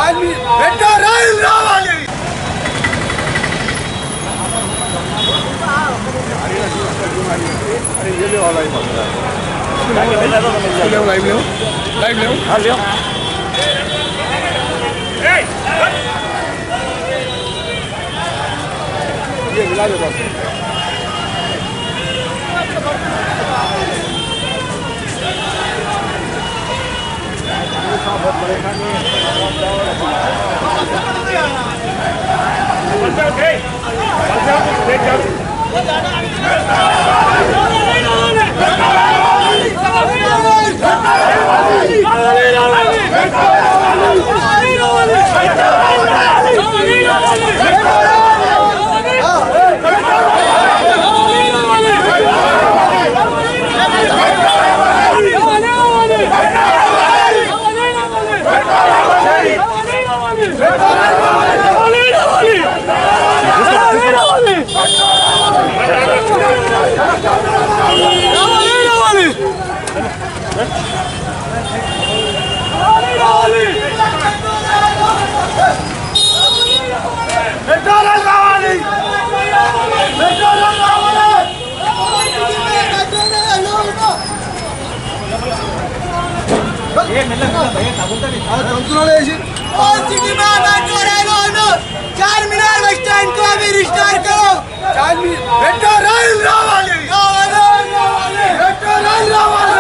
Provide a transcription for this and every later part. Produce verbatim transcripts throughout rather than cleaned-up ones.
Metro రైలు రావాలి. Charminar bus stand को अभी रिस्टार करो. मेट्रो రైలు రావాలి. मेट्रो రైలు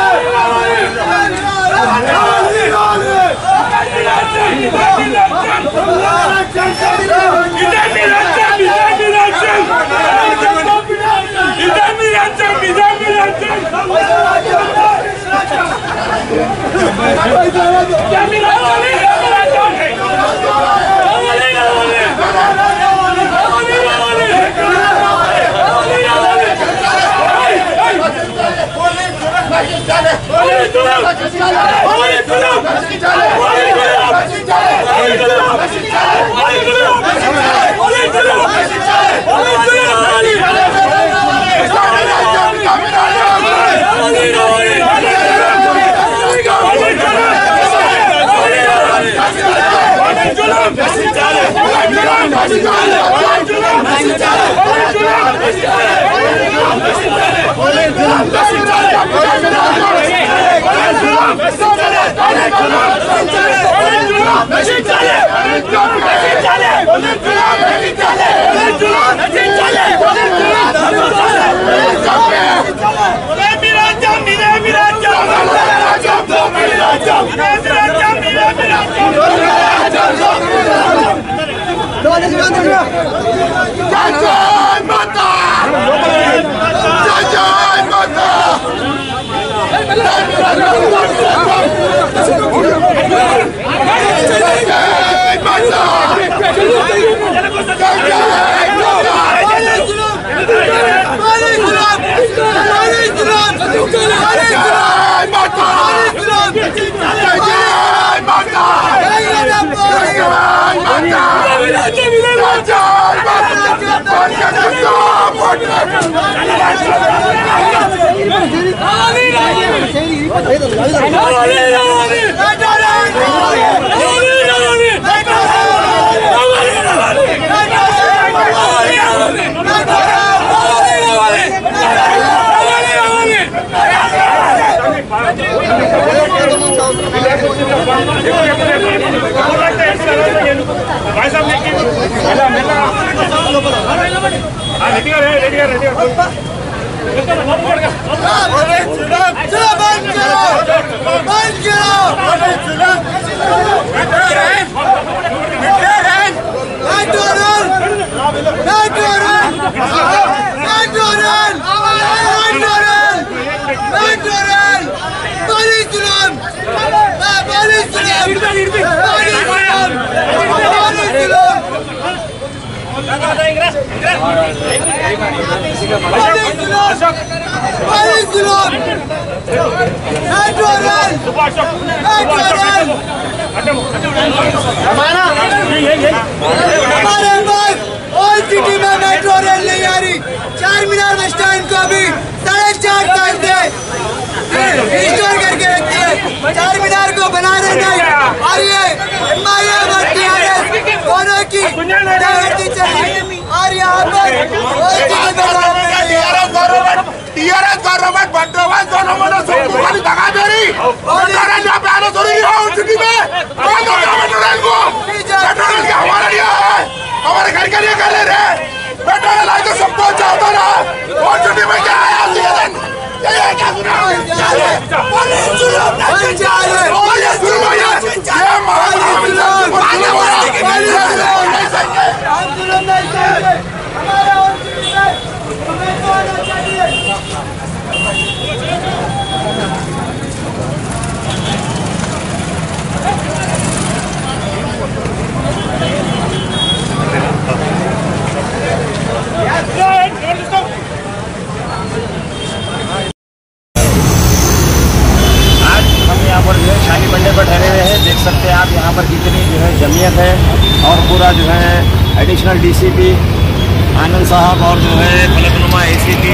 सिटी में मेट्रो रेल नहीं आ रही। चारमीनार बस स्टैंड को अभी साढ़े चार साल से रिस्टोर करके रखिए, चारमीनार को बना रहे नहीं। और ये की जयंती चाहिए और यहाँ पर टीआरएस गवर्नमेंट बंदोबस्त दोनों मनो सबको खाली दगा दे रही टीआरएस यहाँ पे आना जरूरी है उस सिटी में कौन कर रहा है पेट्रोल को पेट्रोल क्या हमारा लिया है हमारे घर के लिए कर ले रहे पेट्रोल लाए तो सबको चाहता ना और सिटी में क्या है आज ये दिन ये क्या सुना पुलिस जुलूम नहीं चाहिए पुलिस जुलूम ये जुलूम नहीं चाहिए हमारा और सिटी में हमें तो आना चाहिए। शाली मंडे पर ठहरे हुए हैं। देख सकते हैं आप यहाँ पर कितनी जो है जमीयत है और पूरा जो है एडिशनल डीसीपी आनंद साहब और जो है Falaknuma ACP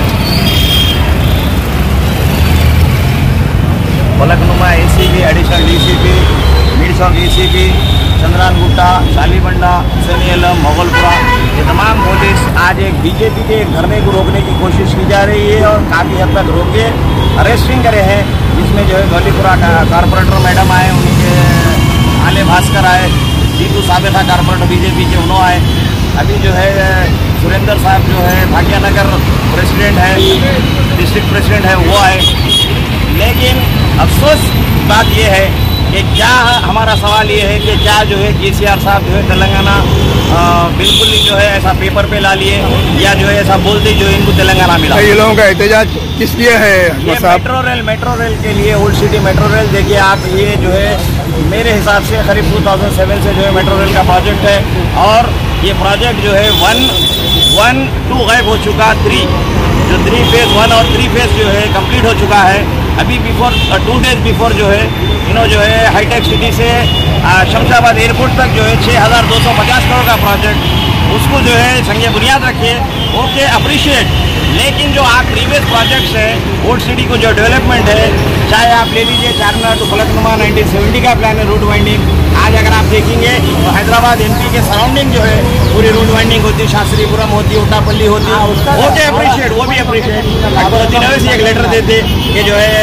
Falaknuma ACP additional DCP Mirchowk ACP Chandrayangutta Shalibanda Hussaini Alam Moghalpura ये तमाम पुलिस आज एक बीजेपी के धरने को रोकने की कोशिश की जा रही है और काफ़ी हद तक रोके अरेस्टिंग करे हैं, जिसमें जो है गौलीपुरा का कारपोरेटर मैडम आए, उनके आले भास्कर आए, जीतू साबेथा कारपोरेटर बीजेपी के उन्होंने आए, अभी जो है सुरेंद्र साहब जो है भाग्यनगर प्रेसिडेंट है डिस्ट्रिक्ट प्रेसिडेंट है वो आए। लेकिन अफसोस बात ये है कि क्या हमारा सवाल ये है कि क्या जो है केसीआर साहब जो है तेलंगाना बिल्कुल ही जो है ऐसा पेपर पे ला लिए या जो है ऐसा बोलते जो इनको तेलंगाना मिला। ये लोगों का एहतजाज किस लिए है? ये मेट्रो रेल मेट्रो रेल के लिए ओल्ड सिटी मेट्रो रेल देखिए आप, ये जो है मेरे हिसाब से करीब दो हज़ार सात से जो है मेट्रो रेल का प्रोजेक्ट है और ये प्रोजेक्ट जो है वन वन टू गायब हो चुका, थ्री जो थ्री फेज वन और थ्री फेज जो है कंप्लीट हो चुका है। अभी बिफोर टू डेज बिफोर जो है इन्हों जो है हाईटेक सिटी से शमशाबाद एयरपोर्ट तक जो है छः हज़ार दो सौ पचास करोड़ का प्रोजेक्ट उसको जो है संगे बुनियाद रखिए, ओके अप्रिशिएट। लेकिन जो आप प्रीवियस प्रोजेक्ट्स है ओल्ड सिटी को जो डेवलपमेंट है, चाहे आप ले लीजिए Charminar to Falaknuma nineteen seventy का प्लान है रूट वाइंडिंग, आज अगर आप देखेंगे तो हैदराबाद एमपी के सराउंडिंग जो है पूरी रूट वाइंडिंग होती, शास्त्रीपुरम होती, उट्टापल्ली होती, ओके अप्रिशिएट, वो भी अप्रिशिएट। अकबरुद्दीन अवैसी एक लेटर देते कि जो है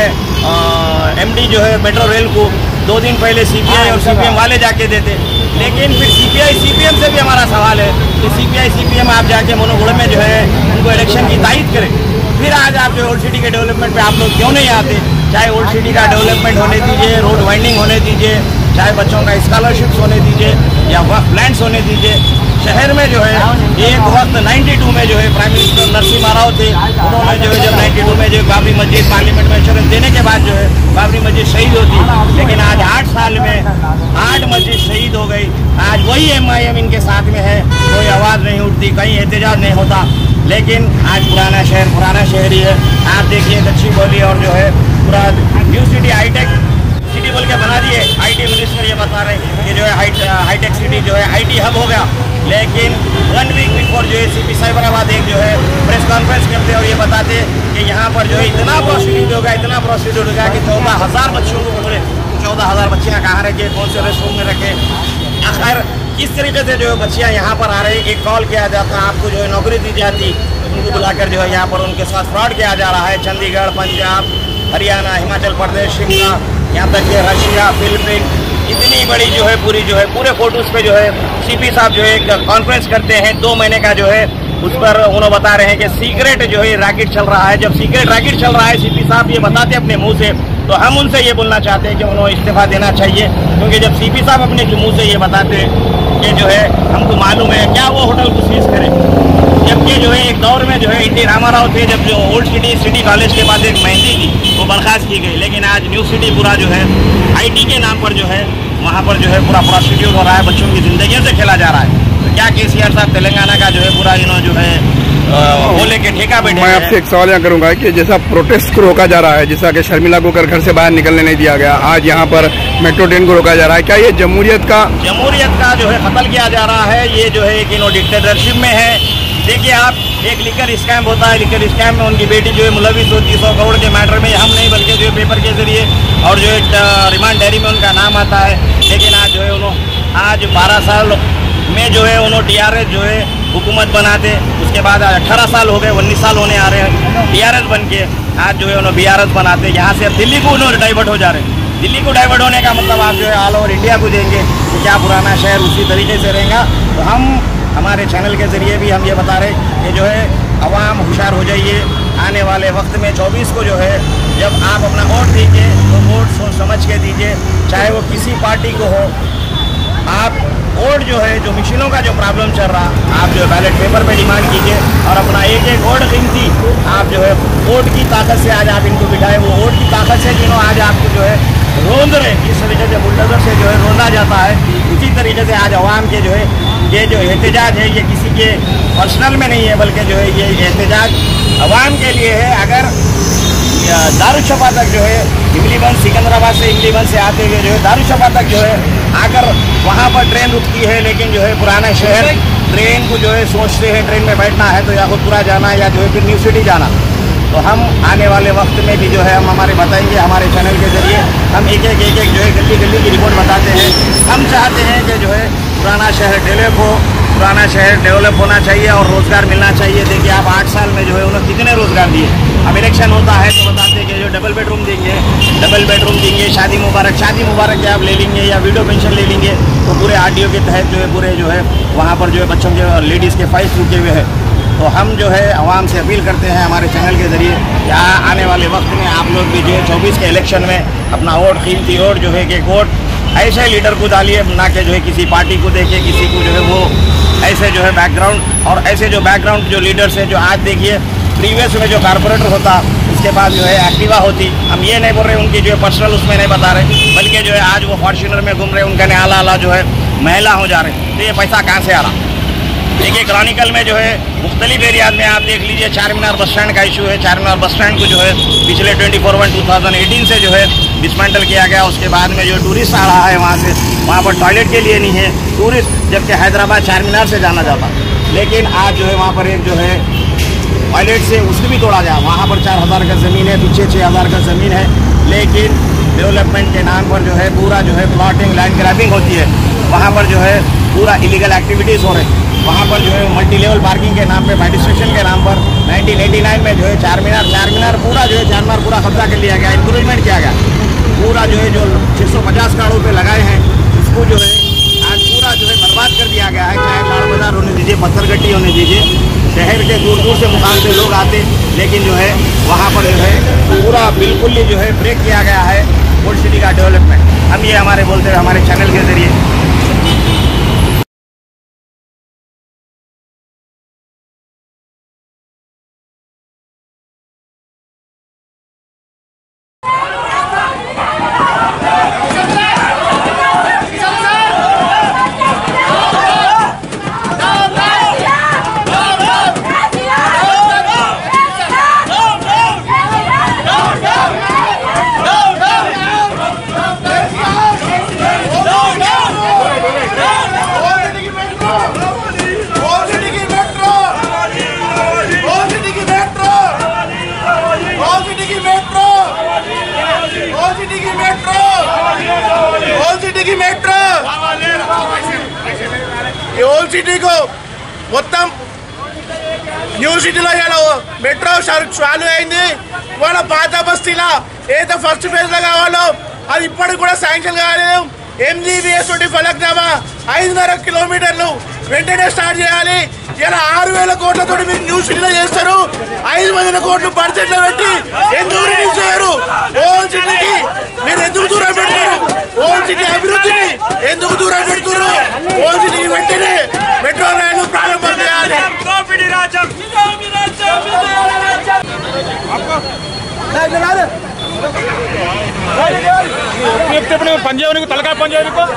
एमडी जो है मेट्रो रेल को दो दिन पहले सीपीआई और सीपीएम वाले जाके देते, लेकिन फिर सीपीआई सीपीएम से भी हमारा सवाल है कि सीपीआई सीपीएम आप जाके मनोगुण में जो है उनको इलेक्शन की तायद करें, फिर आज आप जो ओल्ड सिटी के डेवलपमेंट पे आप लोग क्यों नहीं आते? चाहे ओल्ड सिटी का डेवलपमेंट होने दीजिए, रोड वाइंडिंग होने दीजिए, चाहे बच्चों का स्कॉलरशिप्स होने दीजिए या वक्त लैंड्स होने दीजिए। शहर में जो है एक वक्त बानवे में जो है प्राइम मिनिस्टर नरसिम्हा राव थे, उन्होंने जो है जब बानवे में जो बाबरी मस्जिद पार्लियामेंट में एश्योरेंस देने के बाद जो है बाबरी मस्जिद शहीद होती, लेकिन आज आठ साल में आठ मस्जिद शहीद हो गई। आज वही एम आई एम इनके साथ में है, कोई आवाज़ नहीं उठती, कहीं एहतजाज नहीं होता। लेकिन आज पुराना शहर पुराना शहर ही है। आप देखिए दक्षिण बोली और जो है पूरा न्यू सिटी हाईटेक सिटी बोल के बना दिए, आईटी मिनिस्टर ये बता रहे हैं कि जो है हाईटेक सिटी जो है आईटी हब हो गया, लेकिन वन वीक बिफोर जो है सीपी साइबराबाद एक जो है प्रेस कॉन्फ्रेंस करते और ये बताते कि यहाँ पर जो है इतना प्रोसीड्यूट होगा इतना प्रोसीड्यूट होगा कि चौदह हज़ार बच्चों को बोले चौदह हज़ार बच्चियाँ कहाँ रखे, कौन से रेस्ट रूम में रखे। आखिर किस तरीके से जो है बच्चियाँ यहाँ पर आ रही, एक कॉल किया जाता, आपको जो है नौकरी दी जाती, उनको बुलाकर जो है यहाँ पर उनके साथ फ्रॉड किया जा रहा है। चंडीगढ़, पंजाब, हरियाणा, हिमाचल प्रदेश, शिमला, यहाँ तक कि रशिया, फिलिपीन, इतनी बड़ी जो है पूरी जो है पूरे फोटोज पे जो है सीपी साहब जो है एक कॉन्फ्रेंस करते हैं दो महीने का जो है, उस पर उन्होंने बता रहे हैं कि सीक्रेट जो है रैकेट चल रहा है। जब सीक्रेट रैकेट चल रहा है सीपी साहब ये बताते अपने मुंह से, तो हम उनसे ये बोलना चाहते हैं कि उन्होंने इस्तीफा देना चाहिए, क्योंकि जब सीपी साहब अपने मुंह से ये बताते हैं कि जो है हमको मालूम है, क्या वो होटल को सीज करें? जबकि जो है एक दौर में जो है एनटी रामाराव थे, जब जो ओल्ड सिटी सिटी कॉलेज के पास एक मेहंदी थी वो बर्खास्त की गई, लेकिन आज न्यू सिटी पूरा जो है आईटी के नाम पर जो है वहाँ पर जो है पूरा प्रोस्टिट्यूट हो रहा है, बच्चों की जिंदगी से खेला जा रहा है। तो क्या केसीआर साहब तेलंगाना का जो है पूरा इन्हों जो है वो लेके ठेका बैठे? मैं आपसे एक सवाल यहाँ करूंगा कि जैसा प्रोटेस्ट को रोका जा रहा है, जैसा कि शर्मिला को कर घर से बाहर निकलने नहीं दिया गया, आज यहाँ पर मेट्रो ट्रेन को रोका जा रहा है, क्या ये जमहूरियत का जमहूरियत का जो है कत्ल किया जा रहा है? ये जो है कि इन्हों डिक्टेटरशिप में है। देखिए आप, एक लिकर स्कैम होता है, लिकर स्कैम में उनकी बेटी जो है मुलविस होती है सौ करोड़ के मैटर में, हम नहीं बल्कि जो है पेपर के जरिए और जो है रिमांड डायरी में उनका नाम आता है। लेकिन आज जो है उन्होंने आज बारह साल में जो है उन्होंने टीआरएस जो है हुकूमत बनाते, उसके बाद अठारह साल हो गए, उन्नीस साल होने आ रहे हैं टीआरएस बन के, आज जो है उन्होंने बीआरएस बनाते, यहाँ से अब दिल्ली को उन्होंने डाइवर्ट हो जा रहे हैं। दिल्ली को डाइवर्ट होने का मतलब आप जो है ऑल ओवर इंडिया को देंगे तो क्या पुराना शहर उसी तरीके से रहेगा। तो हम हमारे चैनल के ज़रिए भी हम ये बता रहे कि जो है अवाम होशियार हो जाइए, आने वाले वक्त में चौबीस को जो है जब आप अपना वोट दीजिए तो वोट सोच समझ के दीजिए, चाहे वो किसी पार्टी को हो। आप वोट जो है जो मशीनों का जो प्रॉब्लम चल रहा, आप जो बैलेट पेपर पे डिमांड कीजिए और अपना एक एक वोट कीमती आप जो है वोट की ताकत से आज आप इनको बिठाए, वो वोट की ताकत से जिन्हों आज आपको जो है रोंद रहे, इस तरीके से बुलडोजर से जो है रोंदा जाता है, उसी तरीके से आज अवाम के जो है ये जो एहतजाज है ये किसी के पर्सनल में नहीं है, बल्कि जो है ये एहतजाज अवाम के लिए है। अगर दारुशफा तक जो है इमलीगंज सिकंदराबाद से इमलीगंज से आते हुए जो है दारुशफा तक जो है आकर वहाँ पर ट्रेन रुकती है, लेकिन जो है पुराना शहर ट्रेन को जो है सोचते हैं ट्रेन में बैठना है तो या खुदपुरा जाना या जो है फिर न्यू सिटी जाना। तो हम आने वाले वक्त में भी जो है हम हमारे बताएंगे, हमारे चैनल के जरिए हम एक एक एक एक जो है गली गली की रिपोर्ट बताते हैं। हम चाहते हैं कि जो है पुराना शहर डेवलप हो, पुराना शहर डेवलप होना चाहिए और रोज़गार मिलना चाहिए। देखिए आप आठ साल में जो है उन्होंने कितने रोज़गार दिए। अब इलेक्शन होता है तो बताते हैं कि जो डबल बेडरूम देंगे, डबल बेडरूम देंगे, शादी मुबारक शादी मुबारक के आप ले लेंगे या विडो पेंशन ले लेंगे तो पूरे आरडीओ के तहत जो है पूरे जो है वहाँ पर जो है बच्चों के और लेडीज़ के फाइल्स रुके हुए हैं। तो हम जो है आवाम से अपील करते हैं हमारे चैनल के ज़रिए कि आने वाले वक्त में आप लोग भी जो है चौबीस के इलेक्शन में अपना वोट, कीमती वोट जो है कि वोट ऐसे लीडर को डालिए, ना कि जो है किसी पार्टी को देखे, किसी को जो है वो ऐसे जो है बैकग्राउंड और ऐसे जो बैकग्राउंड जो लीडर्स हैं जो आज देखिए प्रीवियस में जो कारपोरेटर होता उसके बाद जो है एक्टिवा होती। हम ये नहीं बोल रहे उनकी जो है पर्सनल उसमें नहीं बता रहे, बल्कि जो है आज वो फॉर्च्यूनर में घूम रहे, उनका आला आला जो है महिला हो जा रहे, तो ये पैसा कहाँ से आ रहा। देखिए क्रॉनिकल में जो है मुख्तलिफ एरियाज में आप देख लीजिए चार मीनार बस स्टैंड का इशू है। चार मीनार बस स्टैंड को जो है पिछले twenty four one two thousand eighteen से जो है डिसमेंटल किया गया। उसके बाद में जो टूरिस्ट आ रहा है वहाँ से, वहाँ पर टॉयलेट के लिए नहीं है टूरिस्ट, जबकि हैदराबाद चार मीनार से जाना जाता, लेकिन आज जो है वहाँ पर एक जो है टॉयलेट से उसको भी तोड़ा गया। वहाँ पर चार हज़ार का ज़मीन है, पीछे छः हज़ार का ज़मीन है, लेकिन डेवलपमेंट के नाम पर जो है पूरा जो है प्लॉटिंग, लैंड ग्रैबिंग होती है। वहाँ पर जो है पूरा इलीगल एक्टिविटीज़ हो रही। वहाँ पर जो है मल्टी लेवल पार्किंग के नाम पे, मेडिस्ट्रेशन के नाम पर नाइनटीन एटी नाइन में जो है चार मीनार चार मीनार पूरा जो है चार मीनार पूरा कब्जा कर लिया गया, इंक्रोचमेंट किया गया। पूरा जो है जो छः सौ पचास करोड़ रुपये लगाए हैं उसको जो है आज पूरा जो है बर्बाद कर दिया गया है। चाहे चार बाजार होने दीजिए, पत्थरगट्टी होने दीजिए, शहर के दूर दूर से मुकाम से लोग आते, लेकिन जो है वहाँ पर जो है पूरा बिल्कुल ही जो है ब्रेक किया गया है ओल्ड सिटी का डेवलपमेंट। हम ये हमारे बोलते हैं हमारे चैनल के जरिए। ఓల్డ్ సిటీకు మొత్తం న్యూ సిటీలో మెట్రో చాలు అయింది. ఇవాళ పాత బస్తీలో ఏదైతే ఫస్ట్ ఫేజ్లో కావాలో అది ఇప్పటికి కూడా శాంక్షన్ కాలేదు. ఎంజీబీఎస్ తోటి ఫలక్నామా ఐదున్నర కిలోమీటర్లు వెంటనే స్టార్ట్ చేయాలి. ఇలా ఆరు వేల కోట్లతో మీరు న్యూ సిటీలో చేస్తారు, ఐదు వందల కోట్లు బడ్జెట్లో పెట్టి ఎందుకు రిలీజ్ చేయరు? ఓల్డ్ సిటీకి మీరు ఎందుకు దూరం పెడతారు? ఓల్డ్ సిటీ అభివృద్ధిని ఎందుకు దూరం పెడుతున్నారు? ఓల్డ్ సిటీకి వెంటనే మెట్రో రైలు ప్రారంభం చేయాలి. पंजाब को तलका पंजाब को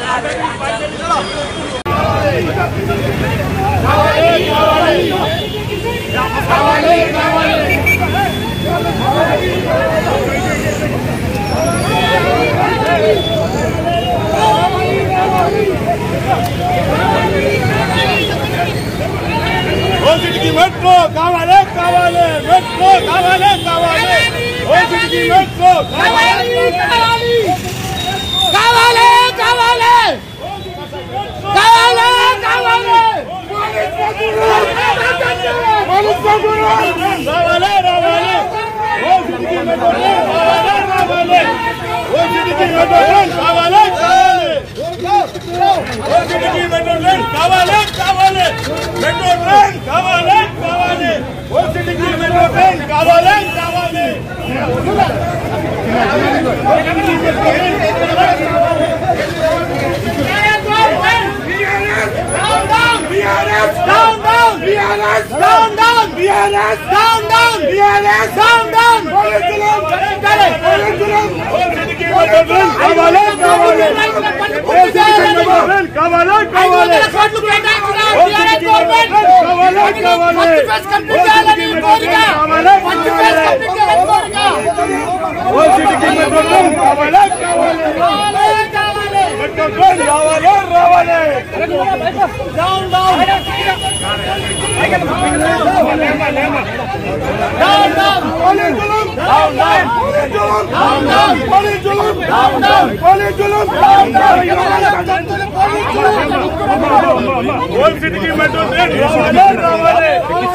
मेट्रो कावाले कावाले मेट्रो कावाले कावाले मेट्रो कावाले कावाले कावाले कावाले ఓల్డ్ సిటీకి మెట్రో ట్రైన్ రావాలి రావాలి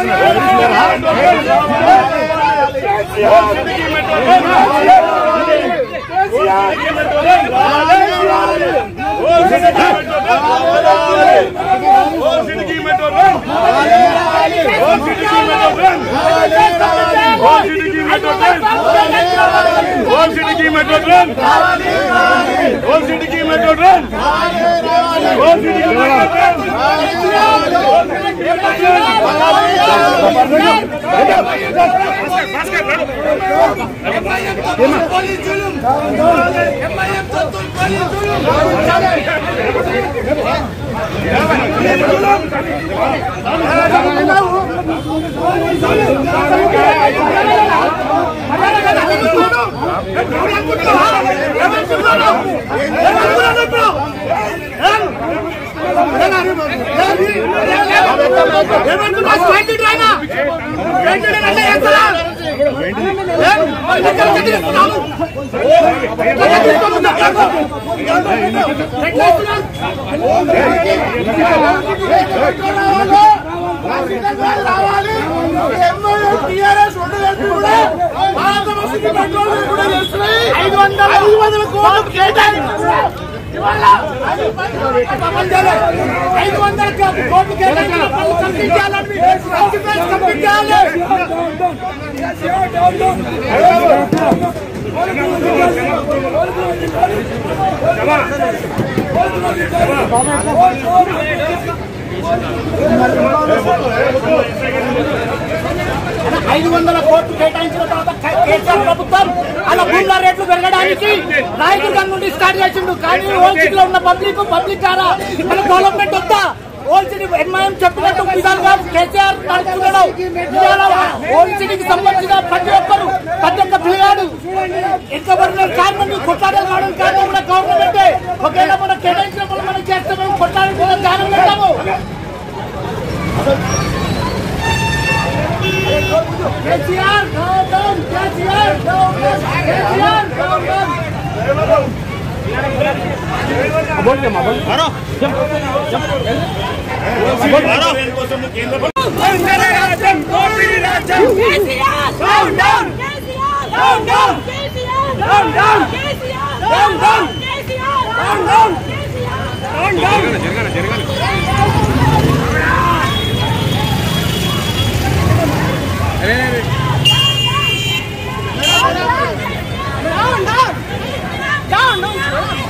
ఓల్డ్ సిటీకి మెట్రో ట్రైన్ రావాలి ఓల్డ్ సిటీకి మెట్రో ట్రైన్ రావాలి ఓల్డ్ సిటీకి మెట్రో ట్రైన్ రావాలి ఓల్డ్ సిటీకి మెట్రో ట్రైన్ రావాలి ఓల్డ్ సిటీకి మెట్రో ట్రైన్ రావాలి ఓల్డ్ సిటీకి మెట్రో ట్రైన్ రావాలి ఓల్డ్ సిటీకి మెట్రో ట్రైన్ రావాలి ఓల్డ్ సిటీకి మెట్రో ట్రైన్ ఐదు వందల కోట్లు కేటాయించారు ఐదు వందల కోట్లు ఐదు వందల కోట్లు కేటాయించిన తర్వాత కేసీఆర్ ప్రభుత్వం అలా భూముల రేట్లు పెరగడానికి రాయదుర్గం నుండి స్టార్ట్ చేసిండు. కానీ ఓల్డ్ సిటీలో ఉన్న పబ్లిక్ పబ్లిక్ ద్వారా మన డెవలప్మెంట్ వద్దా? ఓల్డ్ సిటీ ఎంఐఎం చెప్పినట్టు విధాలుగా కేసీఆర్ నడుపుతున్నాడు. ఓల్డ్ సిటీకి సంబంధించిన ప్రతి ఒక్కరు ప్రతి ఒక్క పిల్లగాడు ఎంతబడిన కారణం కొట్లాడే కావడం కారణం కూడా గవర్నమెంటే. ఒకవేళ మనం కేటాయించినప్పుడు మనం చేస్తాము కొట్లాడే కారణం పెట్టాము. KCR government KCR government KCR government बोल के मारो मारो जब जब मारो केंद्र राज्य कोविड राज्य KCR down down KCR down down KCR down down KCR down down KCR down down KCR down down जरगना जरगना अरे अरे down down down down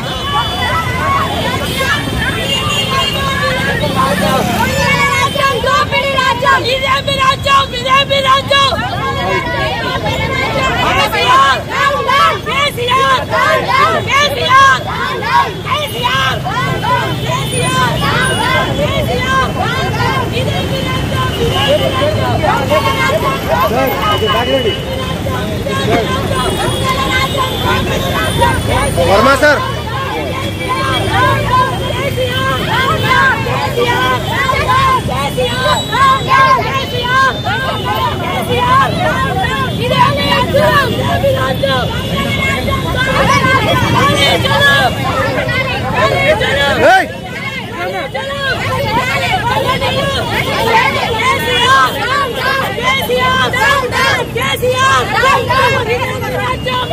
BJP राज्य बीजेपी राज्य KCR KCR KCR KCR Verma sir Hey!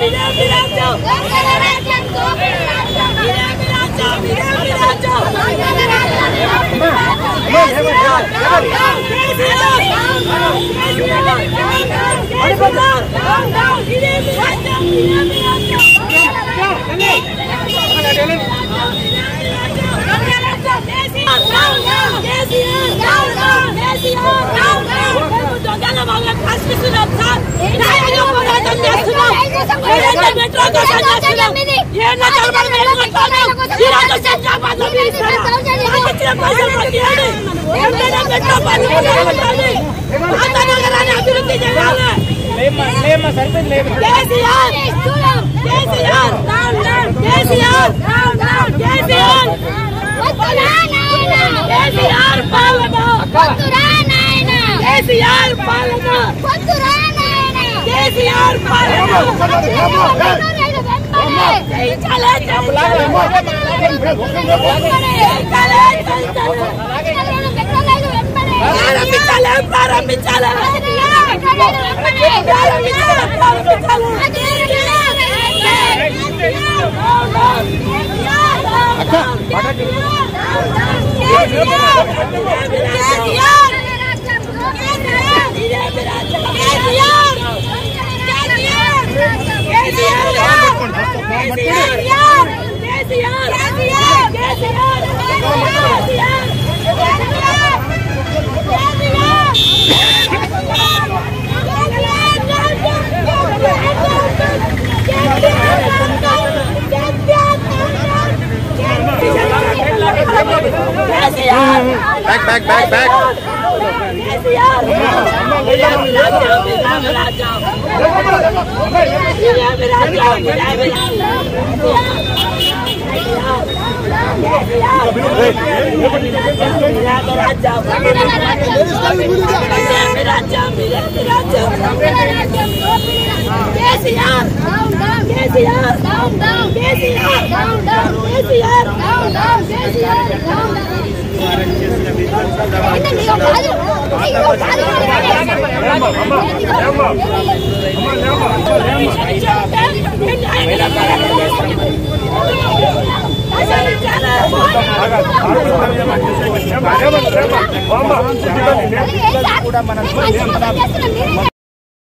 Back, back, back, back. కూడా మనం